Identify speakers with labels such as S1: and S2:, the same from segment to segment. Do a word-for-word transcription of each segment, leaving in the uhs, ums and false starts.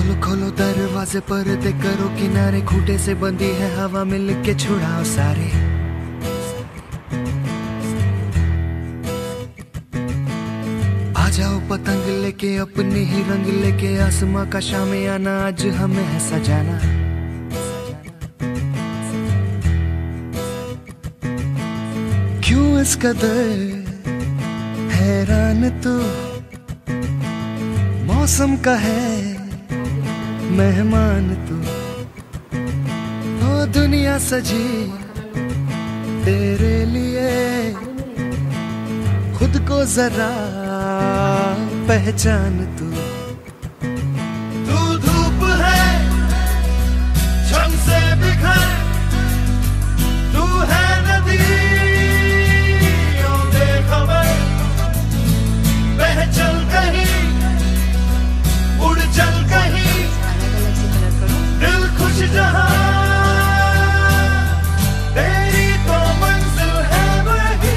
S1: खोलो खोलो दरवाजे पर्दे करो किनारे, खूंटे से बंदी है हवा मिल के छुड़ाओ सारे। आ जाओ पतंग लेके अपने ही रंग लेके, आसमां का शाम आना आज हमें है सजाना। क्यों इस कदर हैरान तू, मौसम का है मेहमान तू। ओ दुनिया सजी तेरे लिए, खुद को जरा पहचान तू।
S2: तू धूप है छम से बिखर, तू है नदी ओ बेखबर, बह चल कहीं उड़ चल कहीं, दिल खुश जहां तेरी तो मंजिल है वही।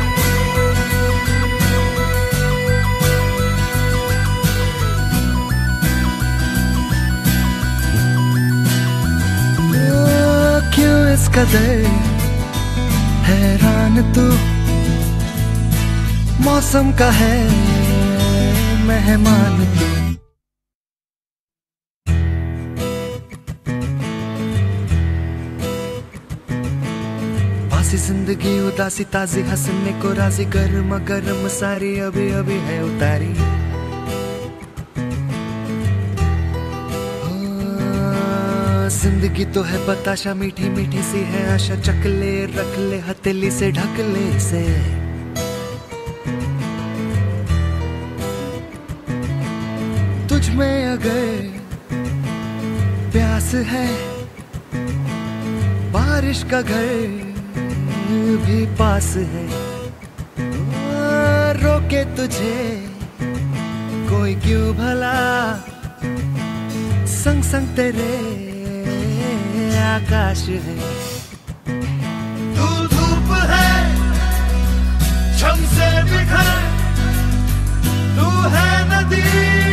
S1: ओ, क्यों इस कदर हैरान तू, मौसम का है मेहमान तू। पासी जिंदगी उदासी ताजी हंसने को राजी, गर्म गर्म सारी अभी अभी है उतारी। ओ, जिंदगी तो है बताशा मीठी मीठी सी है आशा, चकले रख ले हथेली से ढक ले इसे। तुझ में अगर प्यास है, बारिश का घर भी पास है। रोके तुझे कोई क्यों भला, संग संग तेरे आकाश है।
S2: तू धूप है छम से बिखर, तू है नदी